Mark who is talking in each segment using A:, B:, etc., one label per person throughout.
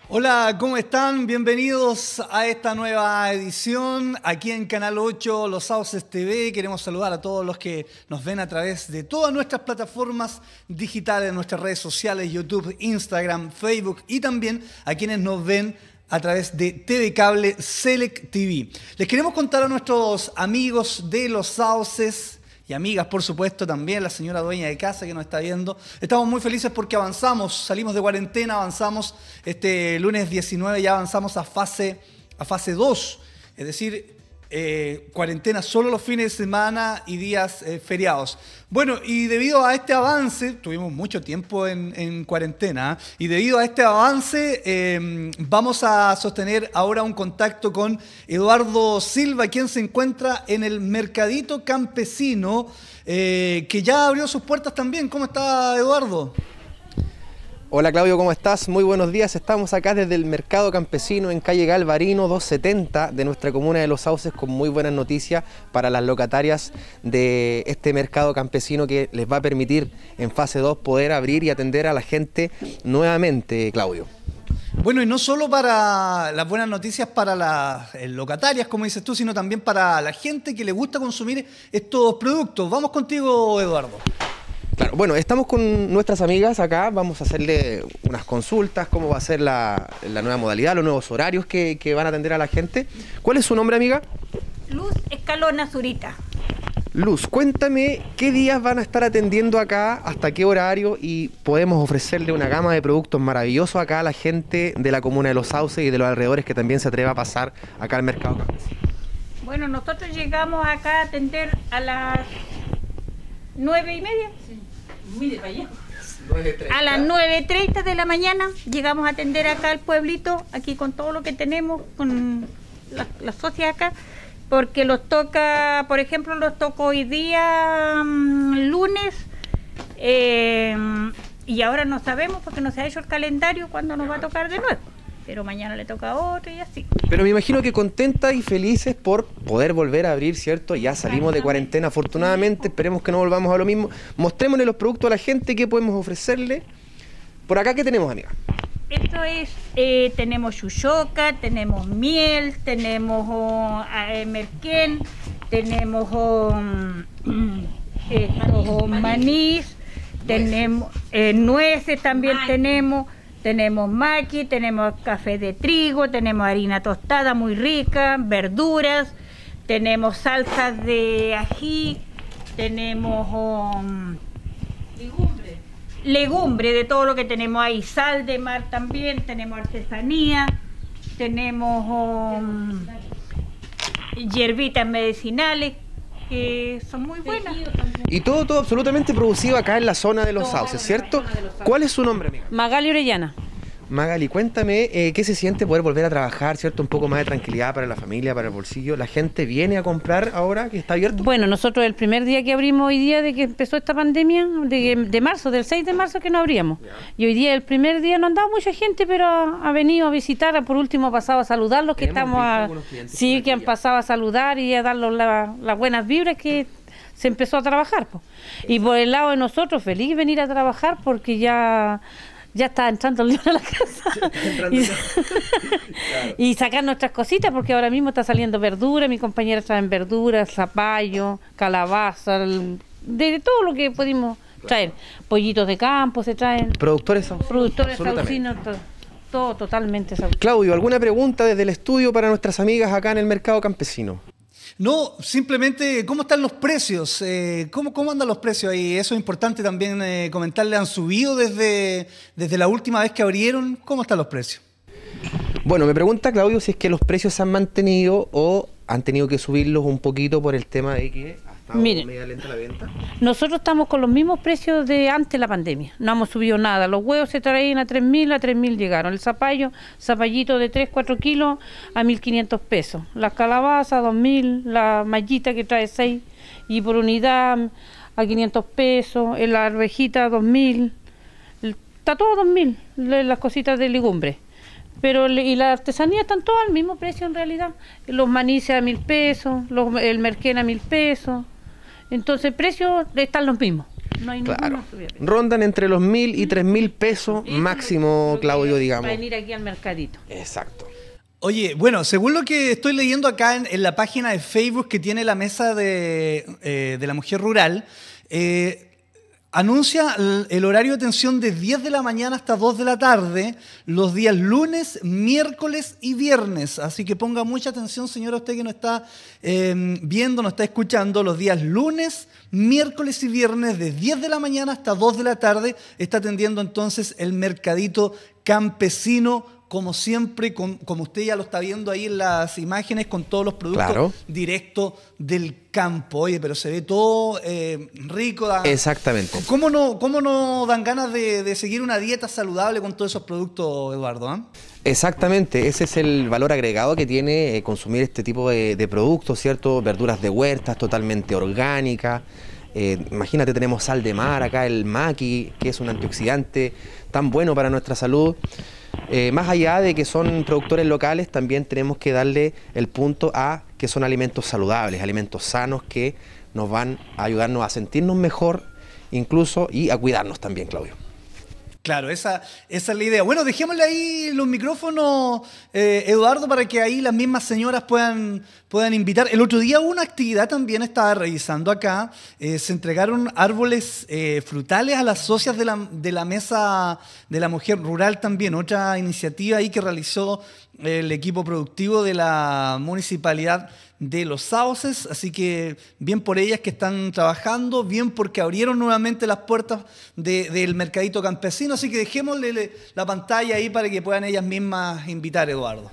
A: Hola, ¿cómo están? Bienvenidos a esta nueva edición aquí en Canal 8, Los Sauces TV. Queremos saludar a todos los que nos ven a través de todas nuestras plataformas digitales, nuestras redes sociales, YouTube, Instagram, Facebook y también a quienes nos ven a través de TV Cable Select TV. Les queremos contar a nuestros amigos de Los Sauces y amigas, por supuesto, también la señora dueña de casa que nos está viendo. Estamos muy felices porque avanzamos, salimos de cuarentena, avanzamos este lunes 19, ya avanzamos a fase 2, es decir, cuarentena solo los fines de semana y días feriados. Bueno, y debido a este avance, tuvimos mucho tiempo en cuarentena, y debido a este avance vamos a sostener ahora un contacto con Eduardo Silva, quien se encuentra en el Mercadito Campesino, que ya abrió sus puertas también. ¿Cómo está, Eduardo?
B: Hola Claudio, ¿cómo estás? Muy buenos días. Estamos acá desde el Mercado Campesino en calle Galvarino 270 de nuestra comuna de Los Sauces, con muy buenas noticias para las locatarias de este mercado campesino que les va a permitir en fase 2 poder abrir y atender a la gente nuevamente, Claudio.
A: Bueno, y no solo para las buenas noticias para las locatarias, como dices tú, sino también para la gente que le gusta consumir estos productos. Vamos contigo, Eduardo.
B: Claro, bueno, estamos con nuestras amigas acá, vamos a hacerle unas consultas, cómo va a ser la nueva modalidad, los nuevos horarios que van a atender a la gente. ¿Cuál es su nombre, amiga?
C: Luz Escalona Zurita.
B: Luz, cuéntame qué días van a estar atendiendo acá, hasta qué horario, y podemos ofrecerle una gama de productos maravillosos acá a la gente de la comuna de Los Sauces y de los alrededores que también se atreva a pasar acá al mercado campesino.
C: Bueno, nosotros llegamos acá a atender a las 9:30. Sí. Mire para allá. 9:30. A las 9:30 de la mañana llegamos a atender acá al pueblito, aquí con todo lo que tenemos, con las socias acá, porque los toca, por ejemplo, los toco hoy día lunes, y ahora no sabemos porque no se ha hecho el calendario cuándo nos va a tocar de nuevo. Pero mañana le toca a otro y así.
B: Pero me imagino que contentas y felices por poder volver a abrir, ¿cierto? Ya salimos de cuarentena, afortunadamente, esperemos que no volvamos a lo mismo. Mostrémosle los productos a la gente, qué podemos ofrecerle. Por acá, ¿qué tenemos, amiga?
C: Esto es, tenemos chuchoca, tenemos miel, tenemos merquén, tenemos manís, tenemos nueces también tenemos. Tenemos maqui, tenemos café de trigo, tenemos harina tostada muy rica, verduras, tenemos salsas de ají, tenemos legumbre de todo lo que tenemos ahí, sal de mar también, tenemos artesanía, tenemos hierbitas medicinales que son muy buenas.
B: Y todo absolutamente producido acá en la zona de Los Sauces, ¿cierto? ¿Cuál es su nombre, amiga?
D: Magali Orellana.
B: Magali, cuéntame qué se siente poder volver a trabajar, ¿cierto? Un poco más de tranquilidad para la familia, para el bolsillo. ¿La gente viene a comprar ahora que está abierto?
D: Bueno, nosotros el primer día que abrimos hoy día de que empezó esta pandemia, de marzo, del 6 de marzo que no abríamos. Y hoy día, el primer día no andaba mucha gente, pero ha venido a visitar, por último ha pasado a saludar los que estamos, sí, que han pasado a saludar y a darles las buenas vibras que se empezó a trabajar, pues. Y por el lado de nosotros, feliz de venir a trabajar porque ya está entrando el día a la casa y sacar nuestras cositas, porque ahora mismo está saliendo verdura, mi compañera trae verduras, zapallo, calabaza, de todo lo que pudimos traer, pollitos de campo se traen,
B: productores
D: saucinos, todo totalmente saucino.
B: Claudio, ¿alguna pregunta desde el estudio para nuestras amigas acá en el mercado campesino?
A: No, simplemente, ¿cómo están los precios? ¿Cómo andan los precios ahí? Eso es importante también comentarle. ¿Han subido desde la última vez que abrieron? ¿Cómo están los precios?
B: Bueno, me pregunta Claudio si es que los precios se han mantenido o han tenido que subirlos un poquito por el tema de que ha estado media lenta la venta.
D: Nosotros estamos con los mismos precios de antes de la pandemia, no hemos subido nada. Los huevos se traían a 3.000 llegaron. El zapallito de 3-4 kilos a 1.500 pesos. Las calabazas 2.000, la mallita que trae 6 y por unidad a 500 pesos, la arvejita 2.000, está todo 2.000, las cositas de legumbre. Pero y la artesanía están todas al mismo precio en realidad. Los manices a 1.000 pesos, el merquén a 1.000 pesos. Entonces, precios están los mismos. No hay
B: Claro.
D: ninguna subida de precio.
B: Rondan entre los 1.000 y 3.000 pesos máximo,
D: Lo que
B: Claudio,
D: es
B: digamos.
D: para venir aquí al mercadito.
B: Exacto.
A: Oye, bueno, según lo que estoy leyendo acá en la página de Facebook que tiene la mesa de la mujer rural, anuncia el horario de atención de 10 de la mañana hasta 2 de la tarde, los días lunes, miércoles y viernes. Así que ponga mucha atención, señora, usted que nos está viendo, nos está escuchando, los días lunes, miércoles y viernes de 10 de la mañana hasta 2 de la tarde está atendiendo entonces el mercadito campesino, como siempre, como usted ya lo está viendo ahí en las imágenes, con todos los productos
B: Claro.
A: directos del campo. Oye, pero se ve todo rico.
B: Exactamente.
A: ¿Cómo no dan ganas de seguir una dieta saludable con todos esos productos, Eduardo? ¿Ah?
B: Exactamente, ese es el valor agregado que tiene consumir este tipo de productos, ¿cierto? Verduras de huertas totalmente orgánicas. Imagínate, tenemos sal de mar acá, el maqui, que es un antioxidante tan bueno para nuestra salud. Más allá de que son productores locales, también tenemos que darle el punto a que son alimentos saludables, alimentos sanos que nos van a ayudarnos a sentirnos mejor incluso y a cuidarnos también, Claudio.
A: Claro, esa es la idea. Bueno, dejémosle ahí los micrófonos, Eduardo, para que ahí las mismas señoras puedan invitar. El otro día hubo una actividad también, estaba revisando acá, se entregaron árboles frutales a las socias de la mesa de la mujer rural también, otra iniciativa ahí que realizó el equipo productivo de la municipalidad de Los Sauces, así que bien por ellas que están trabajando, bien porque abrieron nuevamente las puertas del mercadito campesino, así que dejémosle la pantalla ahí para que puedan ellas mismas invitar, Eduardo.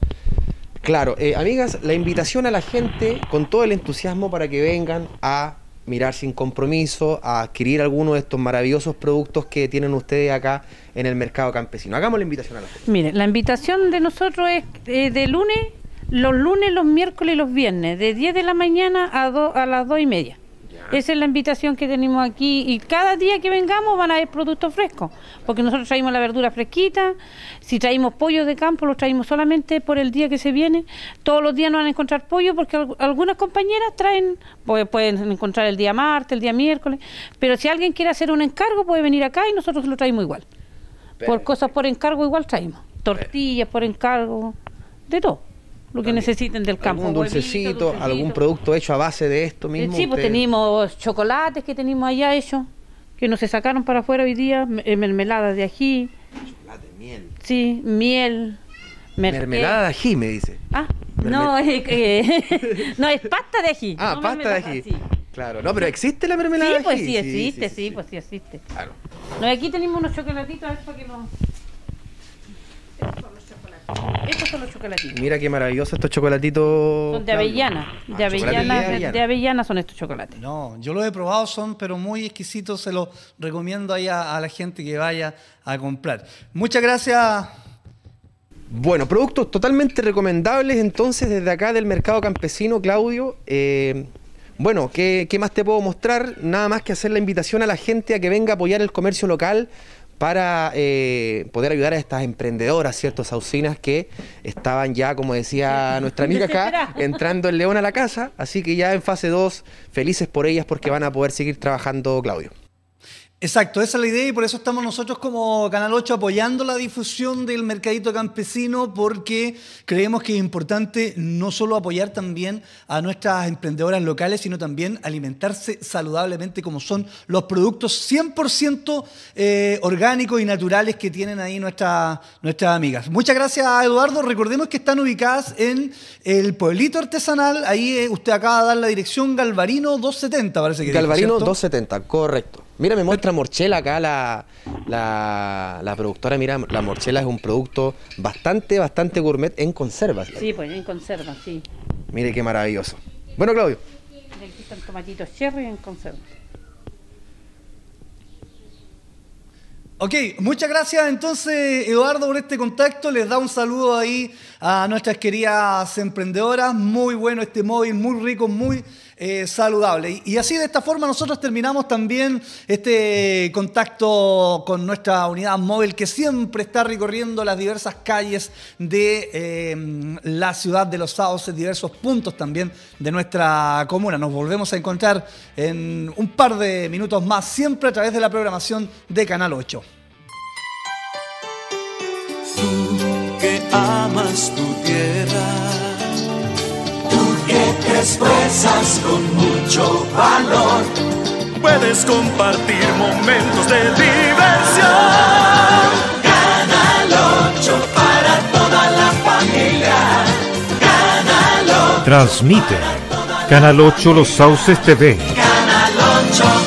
B: Claro, amigas, la invitación a la gente con todo el entusiasmo para que vengan a mirar sin compromiso, a adquirir alguno de estos maravillosos productos que tienen ustedes acá en el mercado campesino. Hagamos la invitación a la gente.
D: Mire, la invitación de nosotros es de lunes, los miércoles y los viernes, de 10 de la mañana a las 2:30. Esa es la invitación que tenemos aquí, y cada día que vengamos van a haber productos frescos, porque nosotros traímos la verdura fresquita. Si traímos pollo de campo, los traímos solamente por el día que se viene. Todos los días no van a encontrar pollo, porque algunas compañeras traen, pueden encontrar el día martes, el día miércoles, pero si alguien quiere hacer un encargo puede venir acá y nosotros lo traemos igual. Por cosas por encargo igual traemos, tortillas por encargo, de todo lo que necesiten del campo.
B: Algún dulcecito, algún producto hecho a base de esto mismo.
D: Sí, pues tenemos chocolates que tenemos allá hechos, que no se sacaron para afuera hoy día, mermelada de ají.
B: Chocolate, miel.
D: Sí, miel.
B: Mermelada de ají, me dice.
D: Ah, no, no, es pasta de ají.
B: Ah,
D: no
B: pasta de
D: mermelada,
B: ají.
D: sí.
B: Claro, no, pero ¿existe la mermelada de
D: Sí,
B: ají?
D: pues sí existe, sí, pues sí existe.
B: Claro.
D: No, y aquí tenemos unos chocolatitos, a ver para que no... Estos son los chocolatitos.
B: Mira qué maravilloso estos chocolatitos.
D: Son de avellana, de avellana son estos chocolates.
A: No, yo los he probado, son pero muy exquisitos, se los recomiendo ahí a la gente que vaya a comprar. Muchas gracias.
B: Bueno, productos totalmente recomendables entonces desde acá del mercado campesino, Claudio. Bueno, ¿qué más te puedo mostrar? Nada más que hacer la invitación a la gente a que venga a apoyar el comercio local para poder ayudar a estas emprendedoras, ¿cierto? Saucinas que estaban ya, como decía nuestra amiga acá, entrando el león a la casa. Así que ya en fase 2, felices por ellas porque van a poder seguir trabajando, Claudio.
A: Exacto, esa es la idea y por eso estamos nosotros como Canal 8 apoyando la difusión del mercadito campesino, porque creemos que es importante no solo apoyar también a nuestras emprendedoras locales, sino también alimentarse saludablemente, como son los productos 100% orgánicos y naturales que tienen ahí nuestras amigas. Muchas gracias, Eduardo. Recordemos que están ubicadas en el pueblito artesanal. Ahí usted acaba de dar la dirección, Galvarino 270, parece que
B: Galvarino
A: dijo, ¿cierto?
B: 270, correcto. Mira, me muestra morchela acá la productora. Mira, la morchela es un producto bastante gourmet en conservas.
D: Sí, pues en conserva, sí.
B: Mire qué maravilloso. Bueno, Claudio.
D: Y aquí están tomatitos cherry en conserva.
A: Ok, muchas gracias entonces, Eduardo, por este contacto. Les da un saludo ahí a nuestras queridas emprendedoras. Muy bueno este móvil, muy rico, muy saludable. Y así, de esta forma, nosotros terminamos también este contacto con nuestra unidad móvil que siempre está recorriendo las diversas calles de la ciudad de Los Sauces, diversos puntos también de nuestra comuna. Nos volvemos a encontrar en un par de minutos más, siempre a través de la programación de Canal 8.
E: Tú que amas tu tierra, tú que te expresas con mucho valor, puedes compartir momentos de diversión. Canal 8 para toda la familia. Canal 8.
F: Transmite Canal 8 Los Sauces TV.
E: Canal 8.